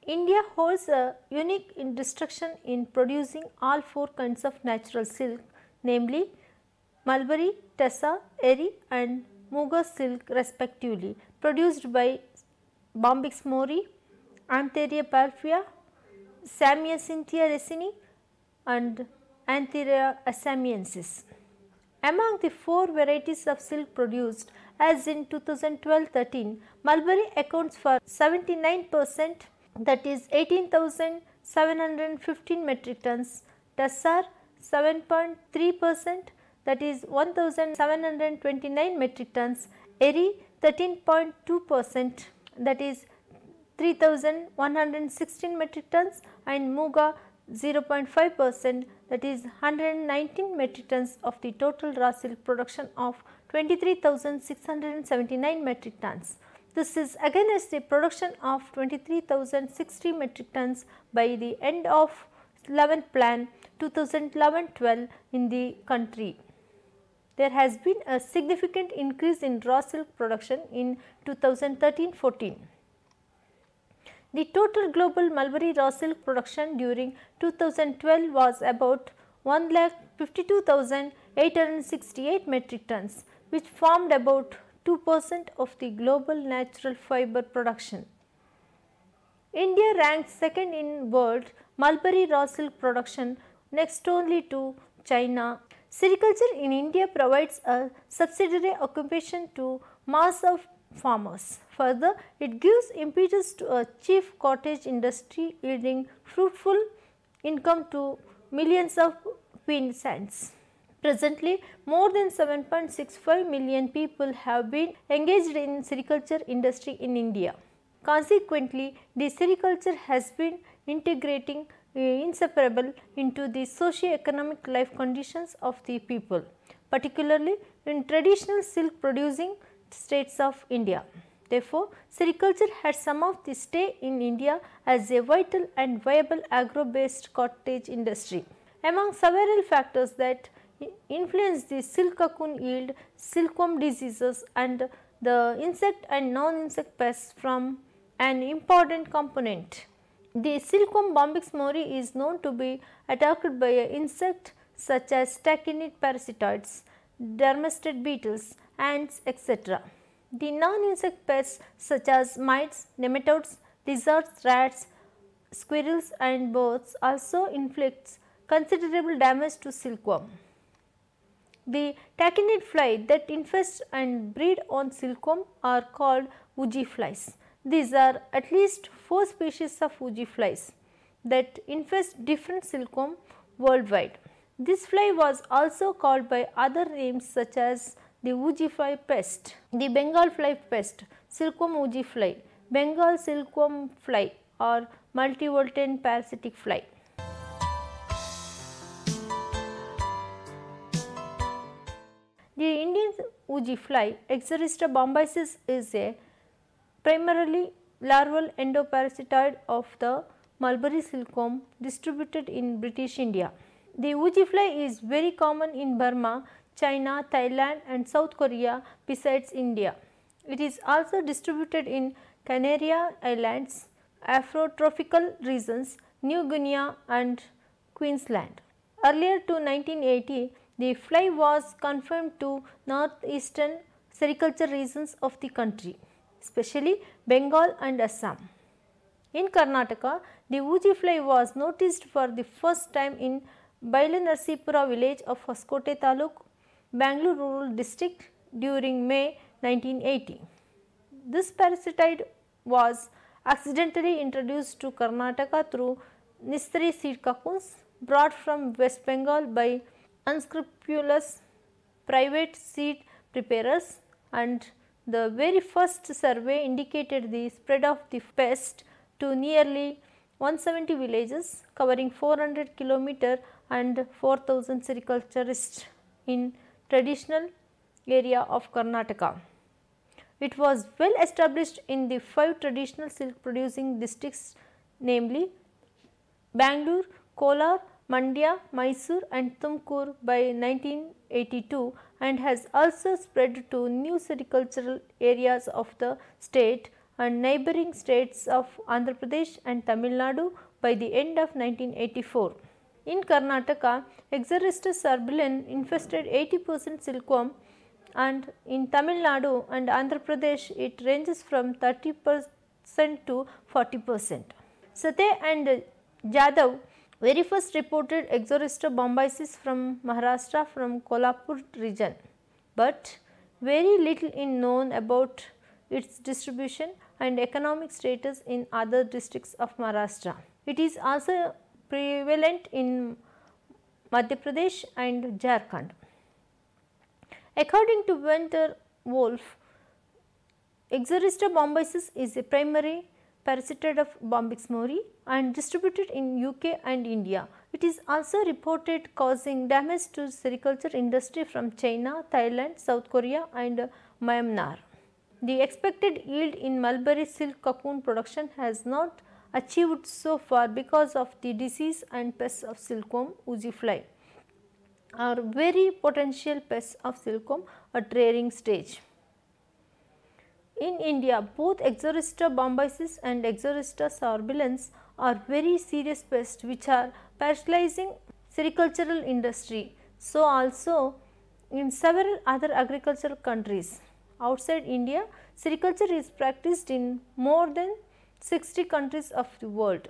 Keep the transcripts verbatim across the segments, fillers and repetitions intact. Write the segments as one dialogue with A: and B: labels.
A: India holds a unique distinction in producing all four kinds of natural silk, namely Mulberry, Tessa, Eri and Muga silk respectively, produced by Bombyx mori, Antheria parfia, Samiocinthia resini and Antheria assamiensis. Among the four varieties of silk produced, as in two thousand twelve thirteen, Mulberry accounts for seventy-nine percent, that is eighteen thousand seven hundred fifteen metric tons, Tessar seven point three percent, that is one thousand seven hundred twenty-nine metric tons, Eri thirteen point two percent, that is three thousand one hundred sixteen metric tons, and Muga zero point five percent, that is one hundred nineteen metric tons of the total raw silk production of twenty-three thousand six hundred seventy-nine metric tons. This is against the production of twenty-three thousand sixty metric tons by the end of eleventh plan two thousand eleven twelve in the country. There has been a significant increase in raw silk production in two thousand thirteen fourteen. The total global Mulberry raw silk production during two thousand twelve was about one lakh fifty-two thousand eight hundred sixty-eight metric tons, which formed about two percent of the global natural fiber production. India ranks second in world Mulberry raw silk production, next only to China. Sericulture in India provides a subsidiary occupation to mass of farmers. Further, it gives impetus to a chief cottage industry yielding fruitful income to millions of peasants. Presently, more than seven point six five million people have been engaged in sericulture industry in India. Consequently, the sericulture has been integrating uh, inseparable into the socio-economic life conditions of the people, particularly in traditional silk producing states of India. Therefore, sericulture has some of the stay in India as a vital and viable agro-based cottage industry. Among several factors that influence the silk cocoon yield, silkworm diseases and the insect and non-insect pests from an important component. The silkworm Bombyx mori is known to be attacked by an insect such as stachinid parasitoids, dermestid beetles, ants, et cetera. The non-insect pests such as mites, nematodes, lizards, rats, squirrels and birds also inflicts considerable damage to silkworm. The tachinid fly that infest and breed on silkworm are called Uji flies. These are at least four species of Uji flies that infest different silkworm worldwide. This fly was also called by other names such as the Uji fly pest, the Bengal fly pest, silkworm Uji fly, Bengal silkworm fly or multivoltine parasitic fly. The Indian Uji fly, Exorista bombycis, is a primarily larval endoparasitoid of the Mulberry silkworm distributed in British India. The Uji fly is very common in Burma, China, Thailand and South Korea besides India. It is also distributed in Canary Islands, Afrotropical regions, New Guinea and Queensland. Earlier to nineteen eighty, the fly was confined to northeastern sericulture regions of the country, especially Bengal and Assam. In Karnataka, the Uji fly was noticed for the first time in Bailanarasipura village of Hoskote Taluk, Bangalore rural district during May nineteen eighty. This parasitoid was accidentally introduced to Karnataka through Nistari seed cocoons brought from West Bengal by unscrupulous private seed preparers, and the very first survey indicated the spread of the pest to nearly one hundred seventy villages covering four hundred kilometers and four thousand sericulturists in traditional area of Karnataka. It was well established in the five traditional silk producing districts, namely Bangalore, Kolar, Mandya, Mysore and Tumkur by nineteen eighty-two, and has also spread to new sericultural areas of the state and neighboring states of Andhra Pradesh and Tamil Nadu by the end of nineteen eighty-four. In Karnataka, Exorista cerbulum infested eighty percent silkworm, and in Tamil Nadu and Andhra Pradesh it ranges from thirty percent to forty percent. Sathe and Jadhav very first reported Exorista bombycis from Maharashtra from Kolhapur region, but very little is known about its distribution and economic status in other districts of Maharashtra. It is also prevalent in Madhya Pradesh and Jharkhand. According to Winter Wolf, Exorista bombycis is a primary parasitoid of Bombyx mori and distributed in U K and India. It is also reported causing damage to sericulture industry from China, Thailand, South Korea and Myanmar. The expected yield in mulberry silk cocoon production has not achieved so far because of the disease and pests of silkworm oozy fly are very potential pests of silkworm at rearing stage. In India, both Exorista bombycis and Exorista cerbulans are very serious pests which are paralyzing sericultural industry. So, also in several other agricultural countries outside India, sericulture is practiced in more than sixty countries of the world.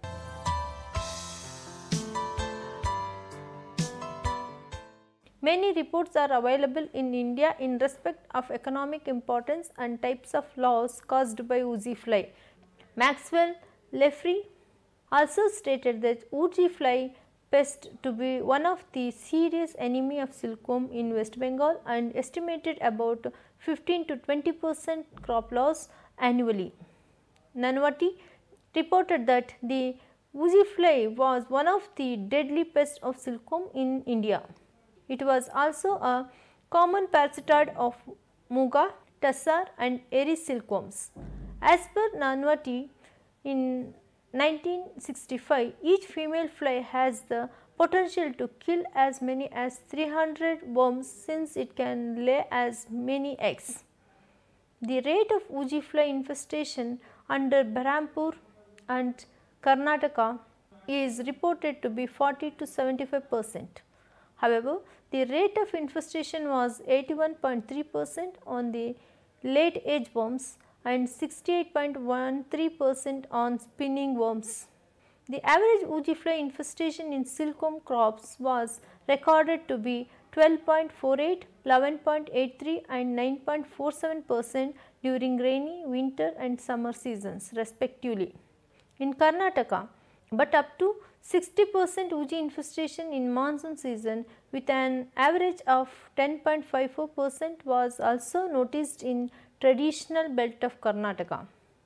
A: Many reports are available in India in respect of economic importance and types of loss caused by oozy fly. Maxwell Lefrey also stated that oozy fly pest to be one of the serious enemy of silkworm in West Bengal and estimated about fifteen to twenty percent crop loss annually. Nanavati reported that the oozy fly was one of the deadly pests of silkworm in India. It was also a common parasitoid of Muga, Tassar and Eri silkworms. As per Nanavati, in nineteen sixty-five, each female fly has the potential to kill as many as three hundred worms since it can lay as many eggs. The rate of oozy fly infestation under Berhampur and Karnataka is reported to be forty to seventy-five percent. However, the rate of infestation was eighty-one point three percent on the late age worms and sixty-eight point one three percent on spinning worms. The average oozy fly infestation in silkworm crops was recorded to be twelve point four eight, eleven point eight three and nine point four seven percent during rainy, winter and summer seasons respectively in Karnataka, but up to sixty percent oozy infestation in monsoon season with an average of ten point five four percent was also noticed in traditional belt of Karnataka.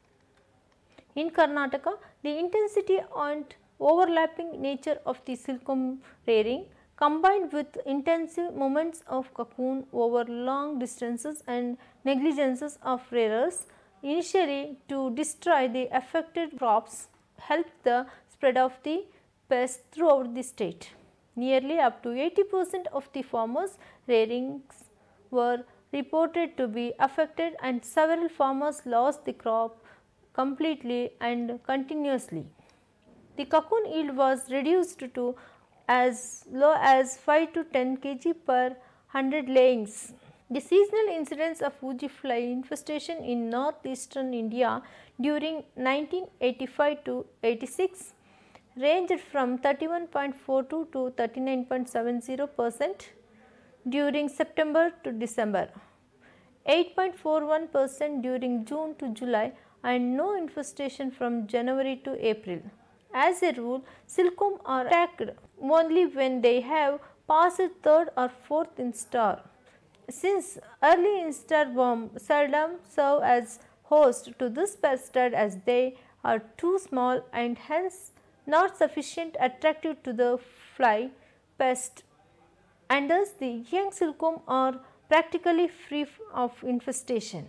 A: In Karnataka, the intensity and overlapping nature of the silkworm rearing combined with intensive movements of cocoon over long distances and negligences of rearers initially to destroy the affected crops helped the spread of the pest throughout the state. Nearly up to eighty percent of the farmers' rearings were reported to be affected and several farmers lost the crop completely and continuously. The cocoon yield was reduced to as low as five to ten kilograms per one hundred layings. The seasonal incidence of oozy fly infestation in northeastern India during nineteen eighty-five to eighty-six ranged from thirty-one point four two to thirty-nine point seven zero percent during September to December, eight point four one percent during June to July and no infestation from January to April. As a rule, silkworm are attacked only when they have passed third or fourth instar. Since early instar worm seldom serve as host to this parasitoid as they are too small and hence not sufficient attractive to the fly pest, and thus the young silkworm are practically free of infestation.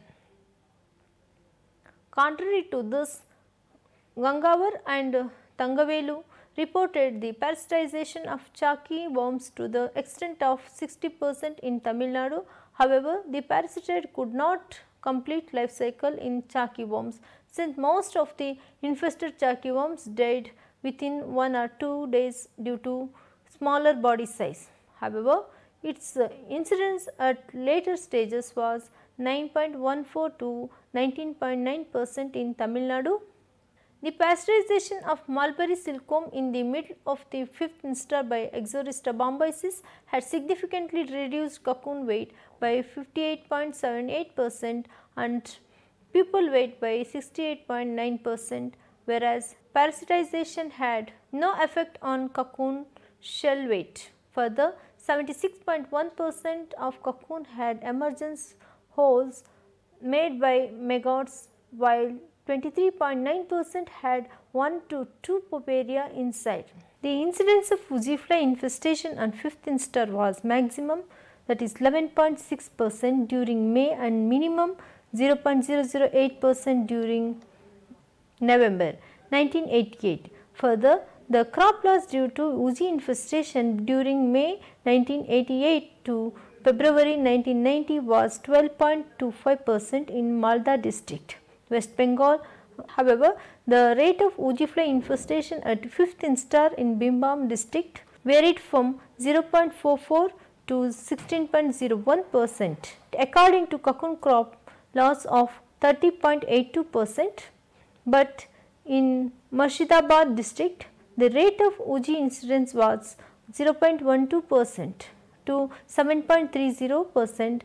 A: Contrary to this, Gangavar and Tangavelu reported the parasitization of chalky worms to the extent of sixty percent in Tamil Nadu. However, the parasitoid could not complete life cycle in chalky worms, since most of the infested chalky worms died within one or two days due to smaller body size. However, its incidence at later stages was nine point one four to nineteen point nine percent in Tamil Nadu. The pasteurization of mulberry silkworm in the middle of the fifth instar by Exorista bombycis had significantly reduced cocoon weight by fifty-eight point seven eight percent and pupal weight by sixty-eight point nine percent, whereas parasitization had no effect on cocoon shell weight. Further, seventy-six point one percent of cocoon had emergence holes made by maggots, while twenty-three point nine percent had one to two puparia inside. The incidence of Fuji fly infestation on fifth instar was maximum, that is eleven point six percent during May and minimum zero point zero zero eight percent during November nineteen eighty-eight. Further, the crop loss due to Fuji infestation during May nineteen eighty-eight to February nineteen ninety was twelve point two five percent in Malda district, West Bengal. However, the rate of Fuji fly infestation at fifth instar in Bimbam district varied from zero point four four to sixteen point zero one percent according to cocoon crop loss of thirty point eight two percent, but in Murshidabad district the rate of Fuji incidence was zero point one two percent to seven point three zero percent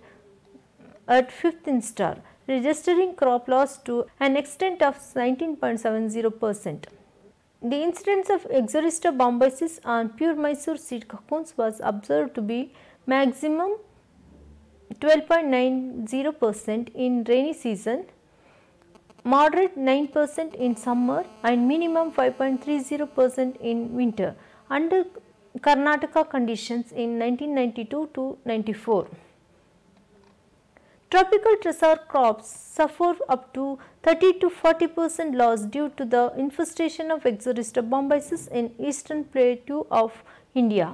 A: at fifth instar, registering crop loss to an extent of nineteen point seven zero percent. The incidence of Exorista bombycis on pure Mysore seed cocoons was observed to be maximum twelve point nine zero percent in rainy season, moderate nine percent in summer and minimum five point three zero percent in winter under Karnataka conditions in nineteen ninety-two to ninety-four. Tropical tresor crops suffer up to thirty to forty percent loss due to the infestation of Exorista bombycis in eastern plateau of India.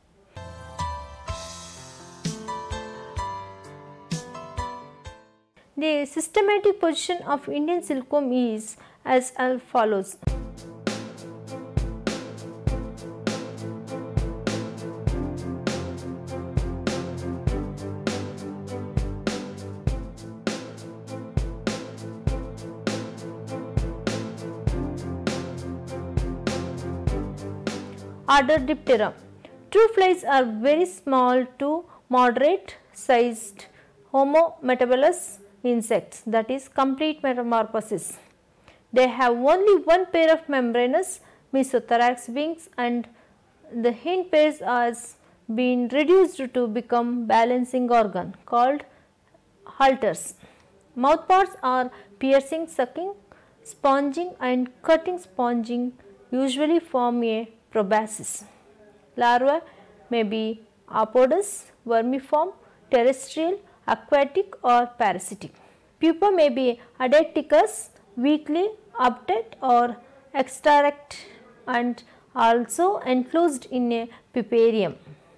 A: The systematic position of Indian silkworm is as follows. Order Diptera. True flies are very small to moderate sized Homo metabolous insects, that is complete metamorphosis. They have only one pair of membranous mesothorax wings and the hind pairs has been reduced to become balancing organ called halters. Mouthparts are piercing, sucking, sponging and cutting sponging usually form a proboscis. Larvae may be apodous, vermiform, terrestrial, aquatic or parasitic. Pupa may be adecticus, weakly upturned or extract and also enclosed in a puparium.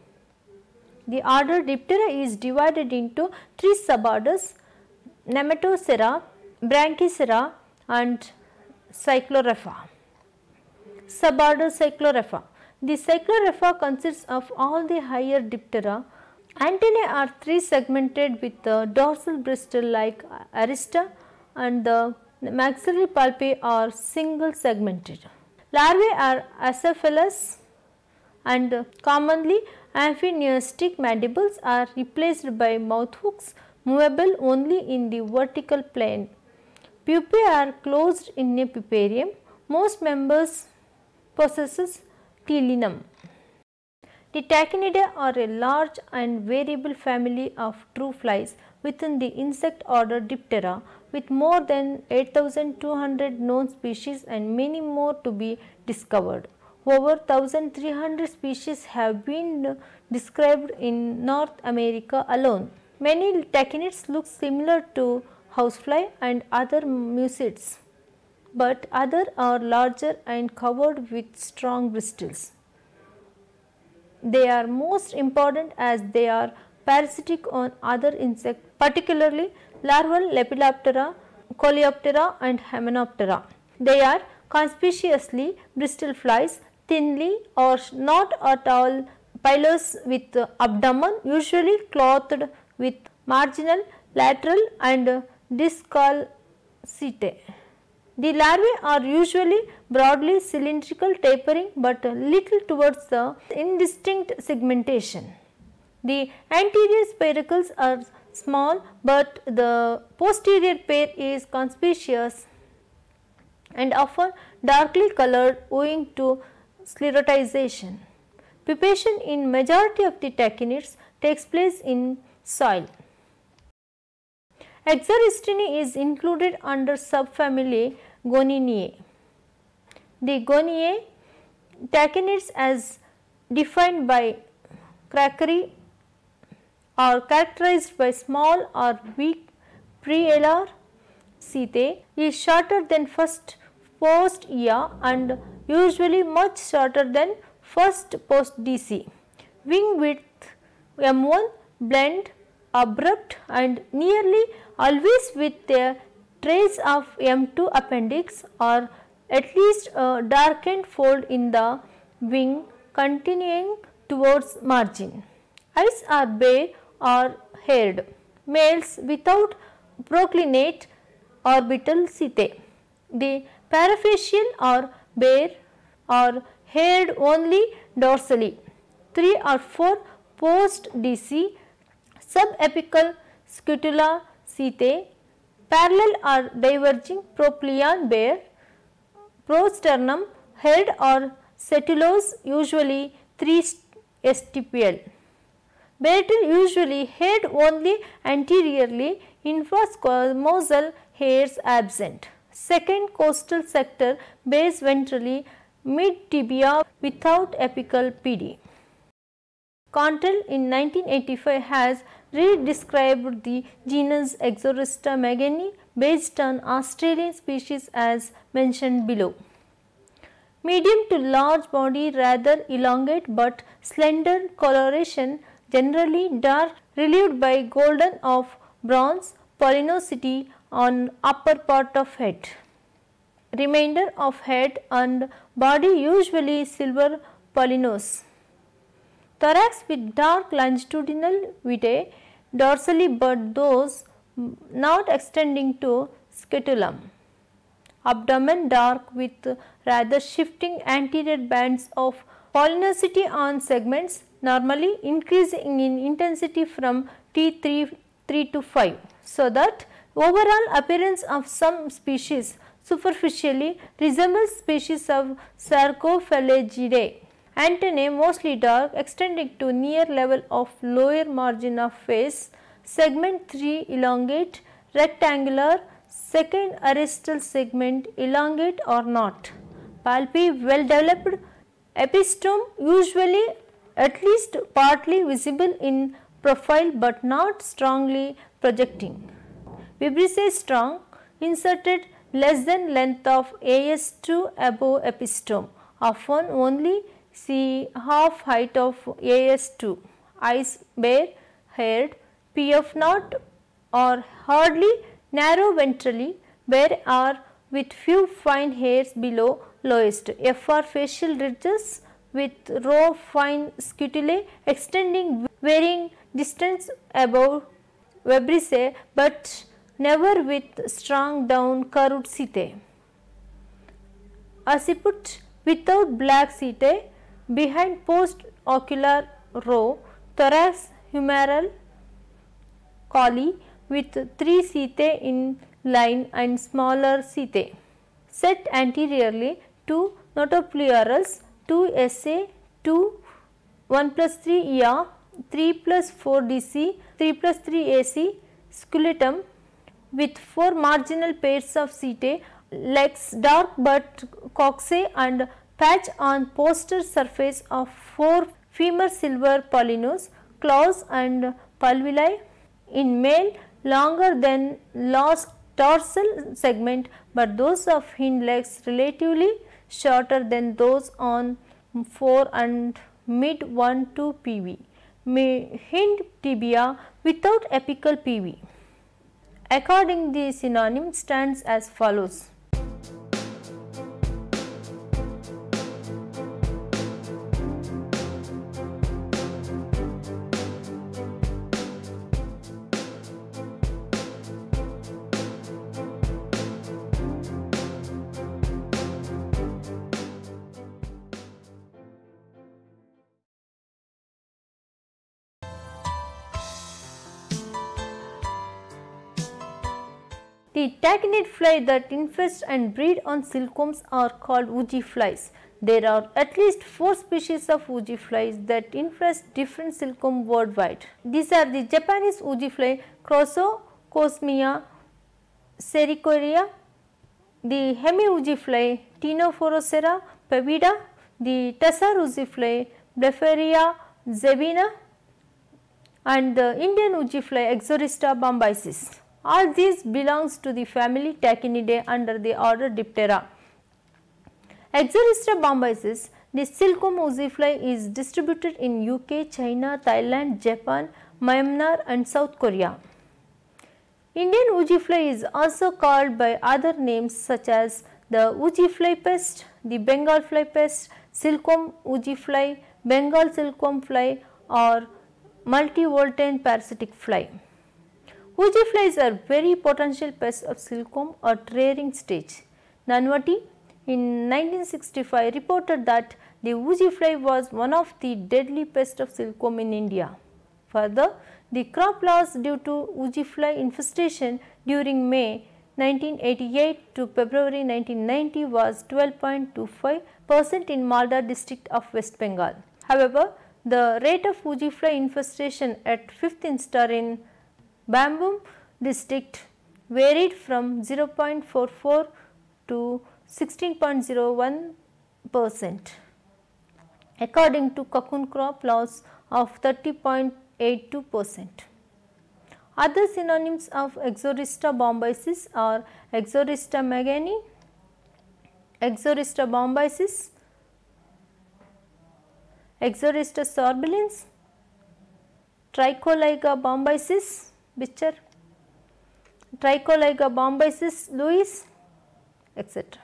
A: The order Diptera is divided into three suborders: Nematocera, Branchicera and Cyclorrhapha. Suborder Cyclorrhapha. The Cyclorrhapha consists of all the higher Diptera. Antennae are three segmented with the dorsal bristle like arista and the maxillary pulpi are single segmented. Larvae are acephalous and commonly amphionistic mandibles are replaced by mouth hooks movable only in the vertical plane. Pupae are closed in a puparium. Most members possesses telinum. The Tachinidae are a large and variable family of true flies within the insect order Diptera with more than eight thousand two hundred known species and many more to be discovered. Over one thousand three hundred species have been described in North America alone. Many tachinids look similar to housefly and other mucids, but others are larger and covered with strong bristles. They are most important as they are parasitic on other insects, particularly larval Lepidoptera, Coleoptera and Hymenoptera. They are conspicuously bristle flies, thinly or not at all pilose with abdomen, usually clothed with marginal, lateral and discal setae. The larvae are usually broadly cylindrical, tapering but little towards the indistinct segmentation. The anterior spiracles are small, but the posterior pair is conspicuous and often darkly colored owing to sclerotization. Pupation in majority of the tachinids takes place in soil. Exoristini is included under subfamily Goninae. The Goniae tachinids as defined by Crackery are characterized by small or weak pre-alar setae, is shorter than first post ea and usually much shorter than first post D C. Wing width M one, blend, abrupt and nearly always with a trace of M two appendix or at least a darkened fold in the wing continuing towards margin. Eyes are bare or haired. Males without proclinate orbital setae. The parafacial are bare or haired only dorsally. Three or four post D C subapical scutula setae, parallel or diverging propylon bare, prosternum haired or setulose, usually three stipial. Baratal usually haired only anteriorly, infrasquamosal hairs absent. Second costal sector base ventrally, mid tibia without apical P D. Contrell in nineteen eighty-five has redescribed the genus Exorista magani based on Australian species as mentioned below. Medium to large body, rather elongate but slender coloration, generally dark, relieved by golden of bronze pollinosity on upper part of head. Remainder of head and body usually silver pollinose. Thorax with dark longitudinal vitae dorsally, but those not extending to scutellum. Abdomen dark with rather shifting anterior bands of pollinosity on segments, normally increasing in intensity from T three to five, so that overall appearance of some species superficially resembles species of Sarcophalagidae. Antennae mostly dark, extending to near level of lower margin of face. Segment three elongate, rectangular. Second aristal segment elongate or not. Palpi well developed. Epistome usually at least partly visible in profile but not strongly projecting. Vibrissae strong, inserted less than length of A S two above epistome, often only see half height of A S two. Eyes bare, haired, P F not or hardly narrow ventrally, bare or with few fine hairs below lowest. F are facial ridges with row of fine scutulae extending varying distance above vibrissae but never with strong down curved setae. Occiput without black setae, behind post ocular row, thorax humeral colli with three setae in line and smaller setae. Set anteriorly, two notopleurals, two S A, two, one plus three E A, three plus four D C, three plus three A C, sculatum with four marginal pairs of setae, legs dark but coxae and patch on posterior surface of four femur silver pollinose, claws and pulvili. In male longer than last dorsal segment, but those of hind legs relatively shorter than those on fore and mid one to P V. Hind tibia without apical P V. According the synonym stands as follows. The tachinid fly that infest and breed on silkworms are called Uji flies. There are at least four species of Uji flies that infest different silkworms worldwide. These are the Japanese Uji fly, Chrysocosmia sericoria, the Hemi Uji fly, Ctenophorocera pavida, the Tassar Uji fly, Blephariia zebina, and the Indian Uji fly, Exorista bombycis. All these belongs to the family Tachinidae under the order Diptera. Exorista bombycis, the silkworm Uji fly, is distributed in U K, China, Thailand, Japan, Myanmar and South Korea. Indian Uji fly is also called by other names such as the Uji fly pest, the Bengal fly pest, silkworm Uji fly, Bengal silkworm fly or multivoltine parasitic fly. Uji flies are very potential pests of silkworm at rearing stage. Nanvati in nineteen sixty-five reported that the Uji fly was one of the deadly pests of silkworm in India. Further, the crop loss due to Uji fly infestation during May nineteen eighty-eight to February nineteen ninety was twelve point two five percent in Malda district of West Bengal. However, the rate of Uji fly infestation at fifth instar in Bambum district varied from zero point four four to sixteen point zero one percent according to cocoon crop loss of thirty point eight two percent. Other synonyms of Exorista bombycis are Exorista magani, Exorista bombycis, Exorista sorbilens, Tricholiga bombycis, Bichar, Tricholiga bombycis Lewis, et cetera.